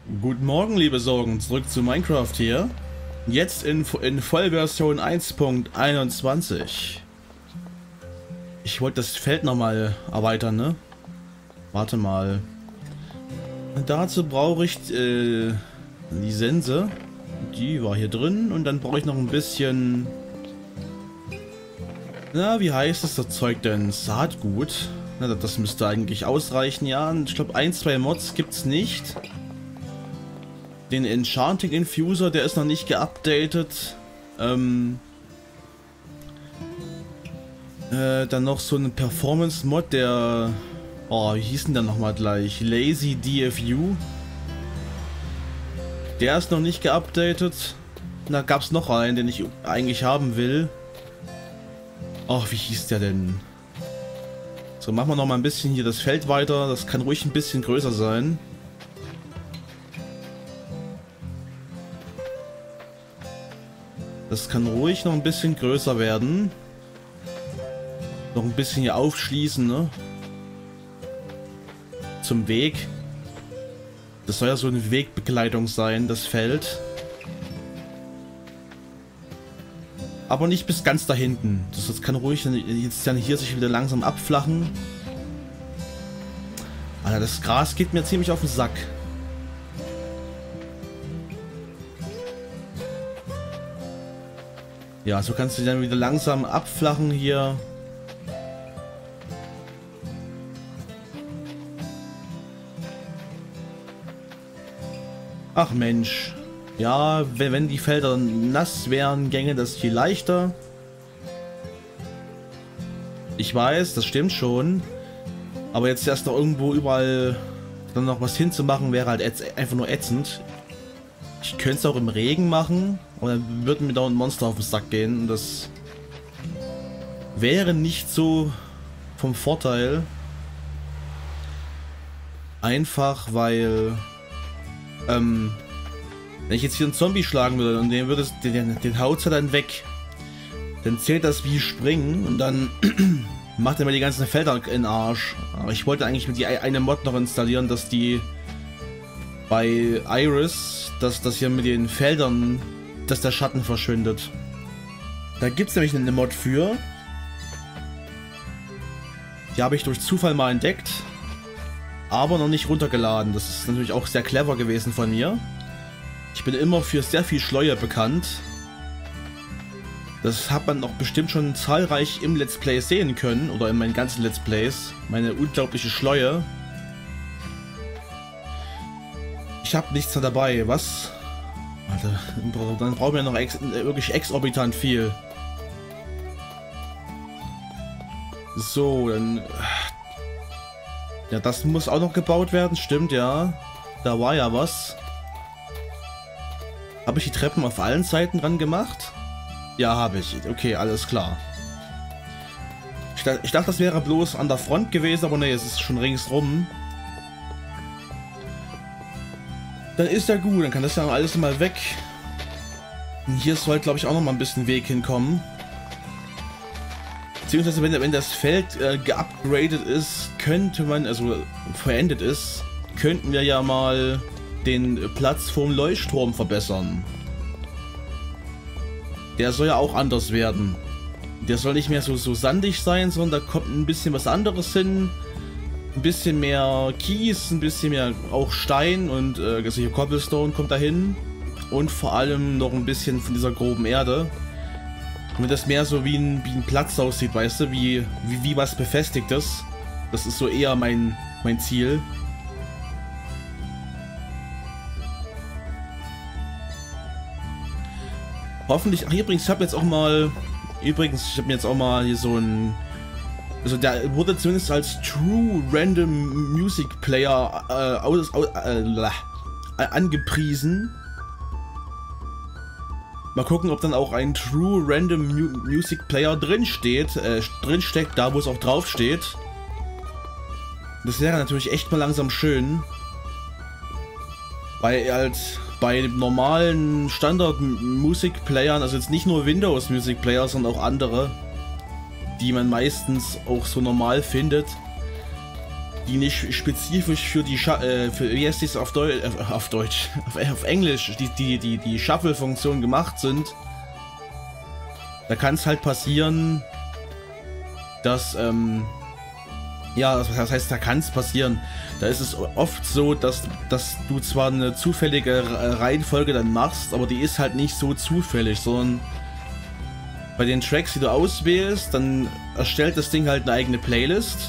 Guten Morgen, liebe Sorgen, zurück zu Minecraft hier. Jetzt in Vollversion 1.21. Ich wollte das Feld nochmal erweitern, ne? Warte mal. Dazu brauche ich die Sense. Die war hier drin. Und dann brauche ich noch ein bisschen... Na, wie heißt das Zeug denn? Saatgut. Na, das müsste eigentlich ausreichen, ja. Ich glaube, 1, 2 Mods gibt es nicht. Den Enchanting Infuser, der ist noch nicht geupdatet. Dann noch so ein Performance Mod, der... Oh, wie hieß denn der nochmal gleich? Lazy DFU. Der ist noch nicht geupdatet. Da gab es noch einen, den ich eigentlich haben will. Ach, wie hieß der denn? So, machen wir noch mal ein bisschen hier das Feld weiter. Das kann ruhig ein bisschen größer sein. Das kann ruhig noch ein bisschen größer werden. Noch ein bisschen hier aufschließen, ne? Zum Weg. Das soll ja so eine Wegbegleitung sein, das Feld. Aber nicht bis ganz da hinten. Das kann ruhig jetzt dann hier sich wieder langsam abflachen. Alter, das Gras geht mir ziemlich auf den Sack. Ja, so kannst du dann wieder langsam abflachen hier. Ach Mensch. Ja, wenn die Felder nass wären, gänge das viel leichter. Ich weiß, das stimmt schon. Aber jetzt erst noch irgendwo überall dann noch was hinzumachen, wäre halt einfach nur ätzend. Ich könnte es auch im Regen machen. Und dann würden mir da ein Monster auf den Sack gehen. Und das wäre nicht so vom Vorteil. Einfach weil... wenn ich jetzt hier einen Zombie schlagen würde und den haut er dann weg, dann zählt das wie Springen und dann macht er mir die ganzen Felder in den Arsch. Aber ich wollte eigentlich mit die eine Mod noch installieren, dass die bei Iris, dass das hier mit den Feldern, dass der Schatten verschwindet. Da gibt es nämlich eine Mod für. Die habe ich durch Zufall mal entdeckt, aber noch nicht runtergeladen. Das ist natürlich auch sehr clever gewesen von mir. Ich bin immer für sehr viel Schleue bekannt. Das hat man auch bestimmt schon zahlreich im Let's Play sehen können, oder in meinen ganzen Let's Plays. Meine unglaubliche Schleue. Ich habe nichts mehr dabei, was? Alter, dann brauchen wir noch wirklich exorbitant viel. So, dann... Ja, das muss auch noch gebaut werden, stimmt, ja. Da war ja was. Habe ich die Treppen auf allen Seiten dran gemacht? Ja, habe ich. Okay, alles klar. Ich dachte, das wäre bloß an der Front gewesen, aber ne, es ist schon ringsrum. Dann ist ja gut, dann kann das ja alles mal weg. Und hier soll, glaube ich, auch noch mal ein bisschen Weg hinkommen. Beziehungsweise, wenn das Feld geupgradet ist, könnte man, also verendet ist, könnten wir ja mal den Platz vorm Leuchtturm verbessern. Der soll ja auch anders werden. Der soll nicht mehr so sandig sein, sondern da kommt ein bisschen was anderes hin. Ein bisschen mehr Kies, ein bisschen mehr auch Stein und also hier Cobblestone kommt dahin. Und vor allem noch ein bisschen von dieser groben Erde. Damit das mehr so wie ein Platz aussieht, weißt du, wie was Befestigtes. Das ist so eher mein Ziel. Hoffentlich, ach übrigens, ich habe jetzt auch mal, ich habe mir jetzt auch mal hier so ein, also der wurde zumindest als True Random Music Player angepriesen. Mal gucken, ob dann auch ein True Random Music Player drinsteckt, da wo es auch drauf steht. Das wäre natürlich echt mal langsam schön. Bei normalen Standard-Musik-Playern, also jetzt nicht nur Windows-Music-Player, sondern auch andere, die man meistens auch so normal findet, die nicht spezifisch für die wie heißt das auf Deutsch, auf Englisch, die Shuffle-Funktion gemacht sind, da kann es halt passieren, dass, ja, das heißt, da kann es passieren. Da ist es oft so, dass du zwar eine zufällige Reihenfolge dann machst, aber die ist halt nicht so zufällig, sondern bei den Tracks, die du auswählst, dann erstellt das Ding halt eine eigene Playlist.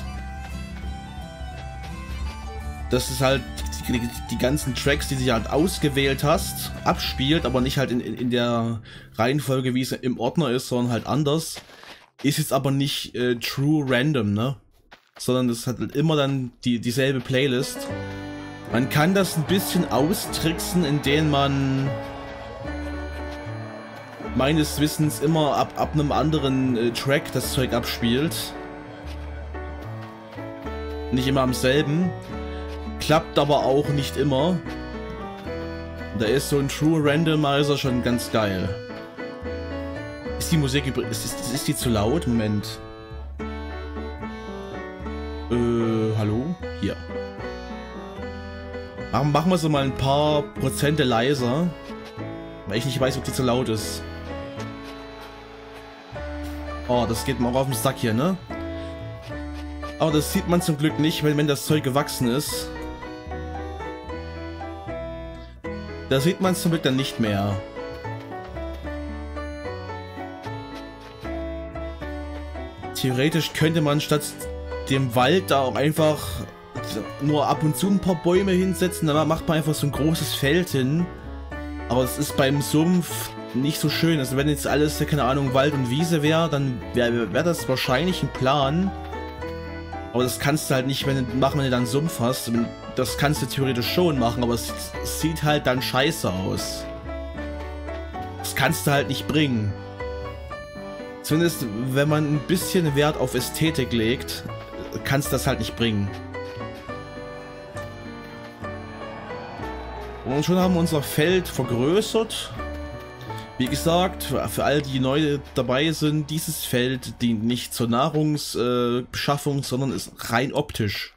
Das ist halt die ganzen Tracks, die du halt ausgewählt hast, abspielt, aber nicht halt in der Reihenfolge, wie es im Ordner ist, sondern halt anders. Ist jetzt aber nicht true random, ne? Sondern das hat halt immer dann dieselbe Playlist. Man kann das ein bisschen austricksen, indem man meines Wissens immer ab einem anderen Track das Zeug abspielt. Nicht immer am selben. Klappt aber auch nicht immer. Da ist so ein True Randomizer schon ganz geil. Ist die Musik ist die zu laut? Moment. Hallo? Hier. Machen wir so mal ein paar Prozente leiser. Weil ich nicht weiß, ob die zu laut ist. Oh, das geht mir auch auf den Sack hier, ne? Aber das sieht man zum Glück nicht, wenn das Zeug gewachsen ist. Da sieht man es zum Glück dann nicht mehr. Theoretisch könnte man statt dem Wald da auch einfach nur ab und zu ein paar Bäume hinsetzen, dann macht man einfach so ein großes Feld hin. Aber es ist beim Sumpf nicht so schön. Also wenn jetzt alles, keine Ahnung, Wald und Wiese wäre, dann wäre das wahrscheinlich ein Plan. Aber das kannst du halt nicht machen, wenn du dann Sumpf hast. Das kannst du theoretisch schon machen, aber es sieht halt dann scheiße aus. Das kannst du halt nicht bringen. Zumindest wenn man ein bisschen Wert auf Ästhetik legt, kannst du das halt nicht bringen. Und schon haben wir unser Feld vergrößert. Wie gesagt, für all die neu dabei sind, dieses Feld dient nicht zur Nahrungsbeschaffung, sondern ist rein optisch.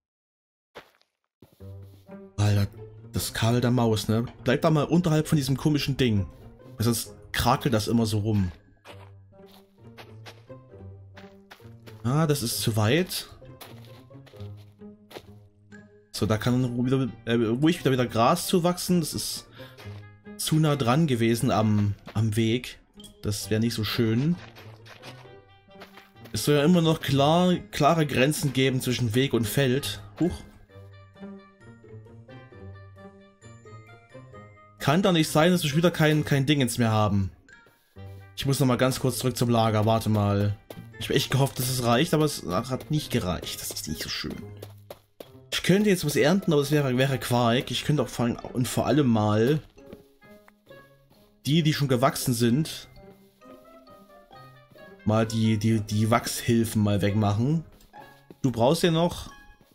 Alter, das Kabel der Maus, ne? Bleibt da mal unterhalb von diesem komischen Ding. Sonst krakelt das immer so rum. Ah, das ist zu weit. So, da kann ruhig wieder Gras zuwachsen. Das ist zu nah dran gewesen am Weg. Das wäre nicht so schön. Es soll ja immer noch klare Grenzen geben zwischen Weg und Feld. Huch. Kann doch nicht sein, dass wir wieder kein Dingens mehr haben. Ich muss noch mal ganz kurz zurück zum Lager. Warte mal. Ich habe echt gehofft, dass es reicht, aber es hat nicht gereicht. Das ist nicht so schön. Ich könnte jetzt was ernten, aber es wäre Quark. Ich könnte auch vor allem mal die schon gewachsen sind, mal die Wachshilfen mal wegmachen. Du brauchst ja noch.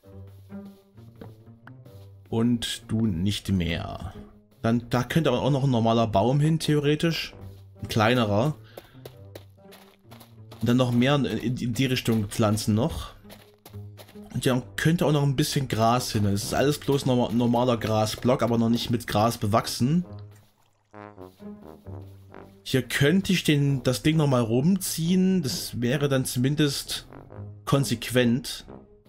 Und du nicht mehr. Dann, da könnte aber auch noch ein normaler Baum hin, theoretisch. Ein kleinerer. Und dann noch mehr in die Richtung pflanzen noch. Und ja, könnte auch noch ein bisschen Gras hin. Es ist alles bloß normaler Grasblock, aber noch nicht mit Gras bewachsen. Hier könnte ich das Ding nochmal rumziehen. Das wäre dann zumindest konsequent.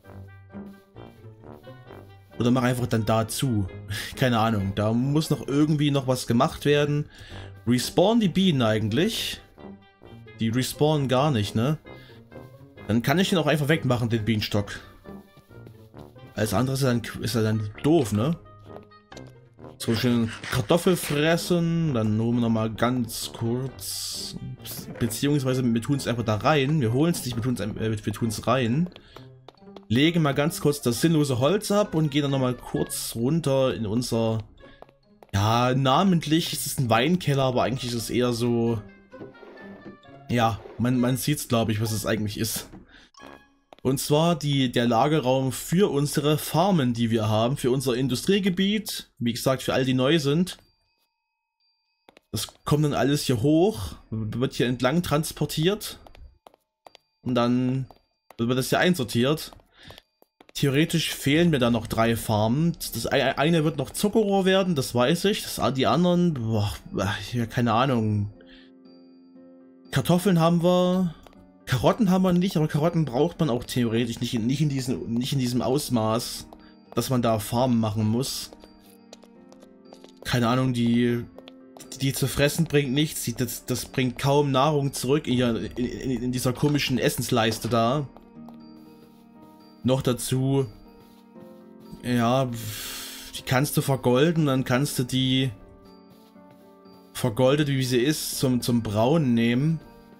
Oder mach einfach dann dazu. Keine Ahnung. Da muss noch irgendwie noch was gemacht werden. Respawn die Bienen eigentlich. Die respawnen gar nicht, ne? Dann kann ich den auch einfach wegmachen, den Bienenstock. Alles andere ist er dann doof, ne? So schön Kartoffel fressen, dann holen wir nochmal ganz kurz, beziehungsweise wir tun es einfach da rein. Wir holen es nicht, wir tun es rein. Legen mal ganz kurz das sinnlose Holz ab und gehen dann nochmal kurz runter in unser, ja, namentlich ist es ein Weinkeller, aber eigentlich ist es eher so, ja, man sieht es, glaube ich, was es eigentlich ist. Und zwar der Lagerraum für unsere Farmen, die wir haben, für unser Industriegebiet. Wie gesagt, für all die neu sind. Das kommt dann alles hier hoch, wird hier entlang transportiert. Und dann wird das hier einsortiert. Theoretisch fehlen mir da noch 3 Farmen. Das eine wird noch Zuckerrohr werden, das weiß ich. Die anderen, boah, ja, keine Ahnung. Kartoffeln haben wir. Karotten haben wir nicht, aber Karotten braucht man auch theoretisch nicht in diesem Ausmaß, dass man da Farmen machen muss. Keine Ahnung, die zu fressen bringt nichts. Das bringt kaum Nahrung zurück in dieser komischen Essensleiste da. Noch dazu, ja, die kannst du vergolden, dann kannst du die vergoldet, wie sie ist, zum Brauen nehmen.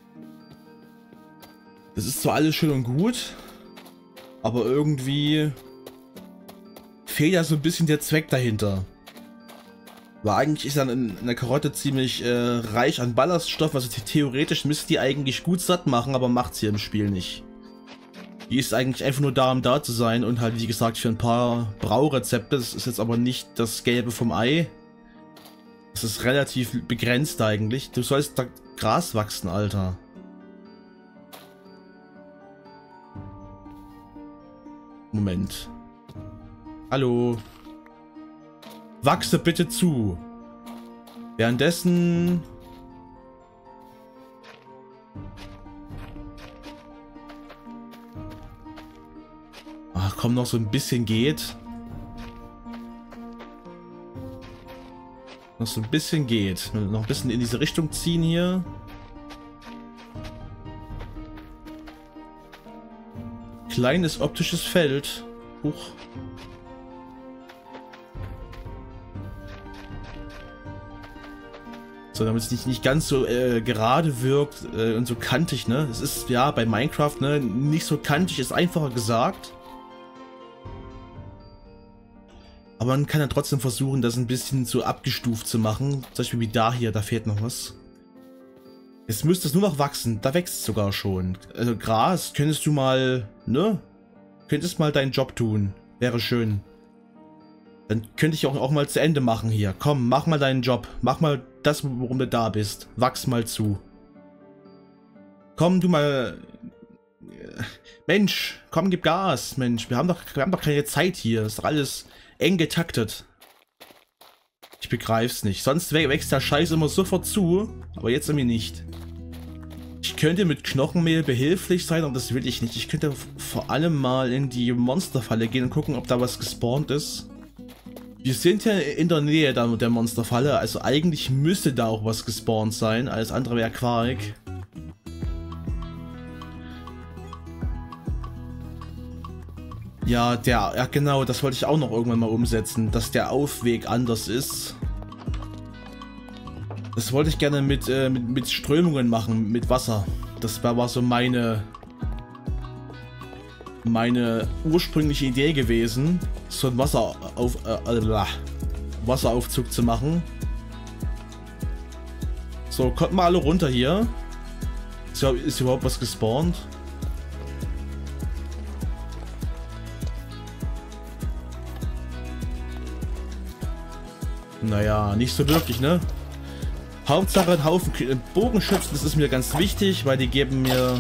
Das ist zwar alles schön und gut, aber irgendwie fehlt ja so ein bisschen der Zweck dahinter. Weil eigentlich ist dann in der Karotte ziemlich reich an Ballaststoff, also theoretisch müsste die eigentlich gut satt machen, aber macht sie im Spiel nicht. Die ist eigentlich einfach nur da, um da zu sein und halt, wie gesagt, für ein paar Braurezepte. Das ist jetzt aber nicht das Gelbe vom Ei. Das ist relativ begrenzt eigentlich. Du sollst da Gras wachsen, Alter. Moment. Hallo. Wachse bitte zu. Währenddessen... Ach komm, noch so ein bisschen geht. Noch so ein bisschen geht. Noch ein bisschen in diese Richtung ziehen hier. Kleines optisches Feld. Huch. So, damit es nicht ganz so gerade wirkt und so kantig, ne? Es ist ja bei Minecraft, ne, nicht so kantig, ist einfacher gesagt. Aber man kann ja trotzdem versuchen, das ein bisschen so abgestuft zu machen. Zum Beispiel wie da hier, da fehlt noch was. Jetzt müsste es nur noch wachsen, da wächst es sogar schon. Also Gras, könntest du mal, ne? Könntest mal deinen Job tun. Wäre schön. Dann könnte ich auch mal zu Ende machen hier. Komm, mach mal deinen Job. Mach mal das, worum du da bist. Wachs mal zu. Komm, du mal... Mensch, komm, gib Gas. Mensch, wir haben doch keine Zeit hier. Das ist doch alles eng getaktet. Ich begreif's nicht. Sonst wächst der Scheiß immer sofort zu. Aber jetzt irgendwie nicht. Ich könnte mit Knochenmehl behilflich sein, aber das will ich nicht. Ich könnte vor allem mal in die Monsterfalle gehen und gucken, ob da was gespawnt ist. Wir sind ja in der Nähe der Monsterfalle, also eigentlich müsste da auch was gespawnt sein. Alles andere wäre Quark. Ja, ja genau, das wollte ich auch noch irgendwann mal umsetzen, dass der Aufweg anders ist. Das wollte ich gerne mit Strömungen machen, mit Wasser. Das war so meine ursprüngliche Idee gewesen, so einen Wasseraufzug zu machen. So, kommt mal alle runter hier. Ist überhaupt was gespawnt? Naja, nicht so wirklich, ne? Hauptsache ein Haufen Bogenschützen, das ist mir ganz wichtig, weil die geben mir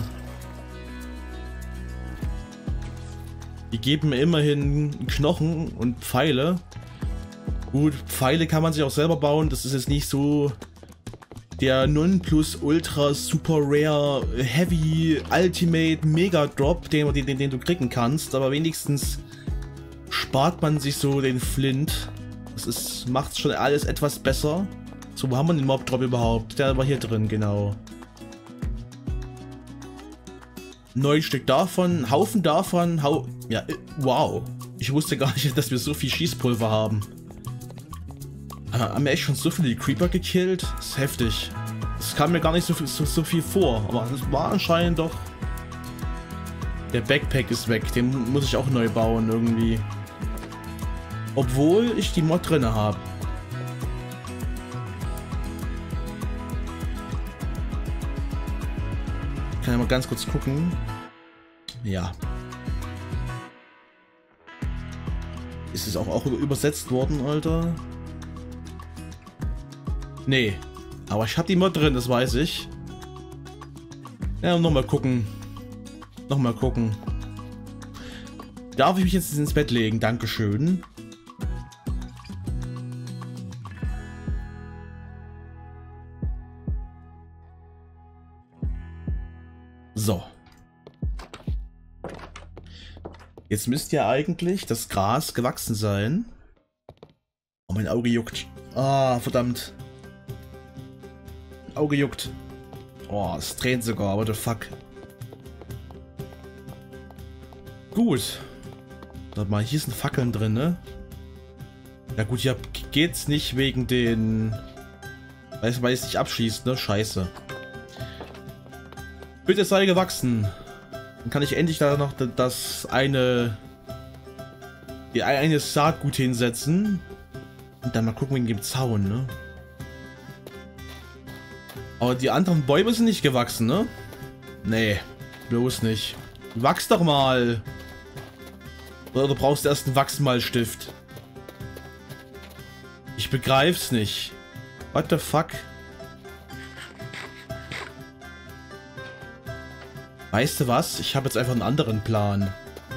immerhin Knochen und Pfeile. Gut, Pfeile kann man sich auch selber bauen, das ist jetzt nicht so der Nonplusultra Super Rare Heavy Ultimate Mega Drop, den du kriegen kannst, aber wenigstens spart man sich so den Flint. Das macht schon alles etwas besser. So, wo haben wir den Mob Drop überhaupt? Der war hier drin, genau. 9 Stück davon, Haufen davon, ja, wow. Ich wusste gar nicht, dass wir so viel Schießpulver haben. Haben wir echt schon so viele Creeper gekillt? Das ist heftig. Das kam mir gar nicht so viel vor, aber das war anscheinend doch... Der Backpack ist weg, den muss ich auch neu bauen irgendwie. Obwohl ich die Mod drin habe. Ich kann ja mal ganz kurz gucken. Ja. Ist es auch übersetzt worden, Alter? Nee. Aber ich habe die Mod drin, das weiß ich. Ja, nochmal gucken. Nochmal gucken. Darf ich mich jetzt ins Bett legen? Dankeschön. So. Jetzt müsste ja eigentlich das Gras gewachsen sein. Oh, mein Auge juckt. Ah, verdammt. Auge juckt. Oh, es dreht sogar. What the fuck. Gut. Warte mal, hier sind Fackeln drin, ne? Ja gut, hier geht's nicht wegen den... Weil es nicht abschießt, ne? Scheiße. Bitte sei gewachsen. Dann kann ich endlich da noch das eine Saatgut hinsetzen. Und dann mal gucken wegen dem Zaun, ne? Aber die anderen Bäume sind nicht gewachsen, ne? Nee, bloß nicht. Wachs doch mal. Oder du brauchst erst einen Wachsmalstift. Ich begreif's nicht. What the fuck? Weißt du was? Ich habe jetzt einfach einen anderen Plan.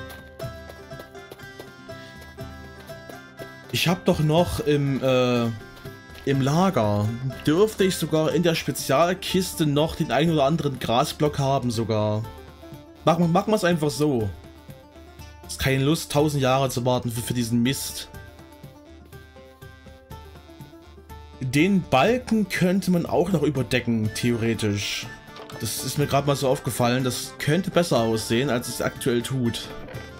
Ich habe doch noch im Lager, dürfte ich sogar in der Spezialkiste noch den einen oder anderen Grasblock haben sogar. Machen wir es einfach so. Ist keine Lust, 1000 Jahre zu warten für diesen Mist. Den Balken könnte man auch noch überdecken, theoretisch. Das ist mir gerade mal so aufgefallen. Das könnte besser aussehen, als es aktuell tut.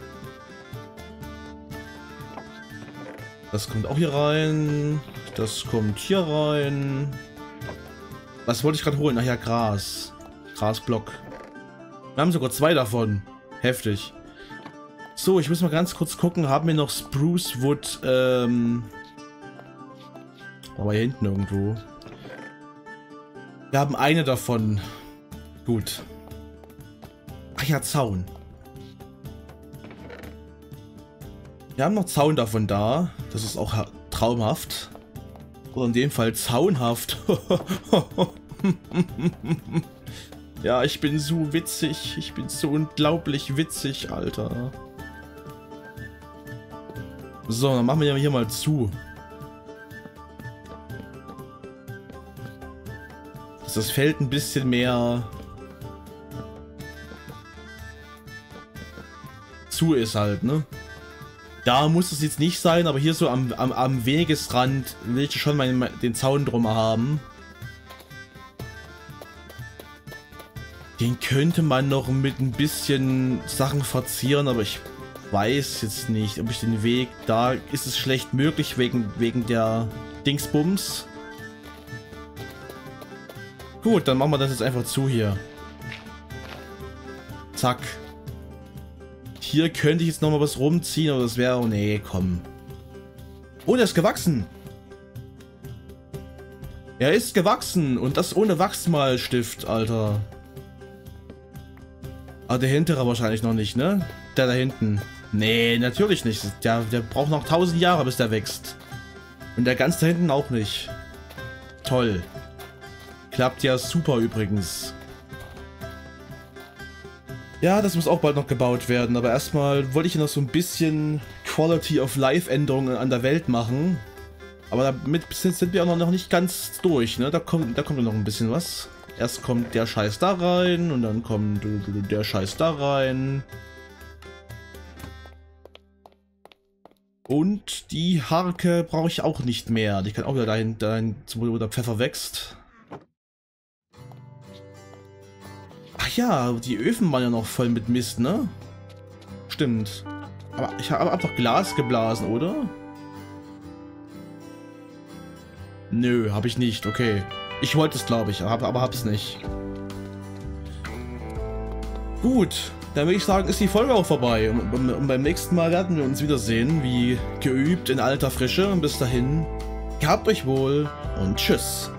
Das kommt auch hier rein. Das kommt hier rein. Was wollte ich gerade holen? Ach ja, Gras. Grasblock. Wir haben sogar 2 davon. Heftig. So, ich muss mal ganz kurz gucken. Haben wir noch Spruce Wood? Aber hier hinten irgendwo. Wir haben eine davon. Gut. Ach ja, Zaun. Wir haben noch Zaun davon da. Das ist auch traumhaft. Oder in dem Fall zaunhaft. Ja, ich bin so witzig. Ich bin so unglaublich witzig, Alter. So, dann machen wir hier mal zu. Dass das Feld ein bisschen mehr zu ist halt, ne? Da muss es jetzt nicht sein, aber hier so am Wegesrand will ich schon den Zaun drum haben. Den könnte man noch mit ein bisschen Sachen verzieren, aber ich weiß jetzt nicht, ob ich den Weg, da ist es schlecht möglich wegen der Dingsbums. Gut, dann machen wir das jetzt einfach zu hier. Zack. Hier könnte ich jetzt noch mal was rumziehen, aber das wäre... Oh nee, komm. Oh, der ist gewachsen. Er ist gewachsen und das ohne Wachsmalstift, Alter. Ah, der hintere wahrscheinlich noch nicht, ne? Der da hinten. Nee, natürlich nicht. Der braucht noch 1000 Jahre, bis der wächst. Und der ganz da hinten auch nicht. Toll. Klappt ja super übrigens. Ja, das muss auch bald noch gebaut werden, aber erstmal wollte ich noch so ein bisschen Quality of Life Änderungen an der Welt machen. Aber damit sind wir auch noch nicht ganz durch, ne? Da kommt noch ein bisschen was. Erst kommt der Scheiß da rein und dann kommt der Scheiß da rein. Und die Harke brauche ich auch nicht mehr. Die kann auch wieder dahin wo der Pfeffer wächst. Ach ja, die Öfen waren ja noch voll mit Mist, ne? Stimmt. Aber ich habe doch Glas geblasen, oder? Nö, habe ich nicht. Okay. Ich wollte es, glaube ich, aber hab's nicht. Gut, dann würde ich sagen, ist die Folge auch vorbei. Und beim nächsten Mal werden wir uns wiedersehen, wie geübt in alter Frische. Und bis dahin, gehabt euch wohl und tschüss.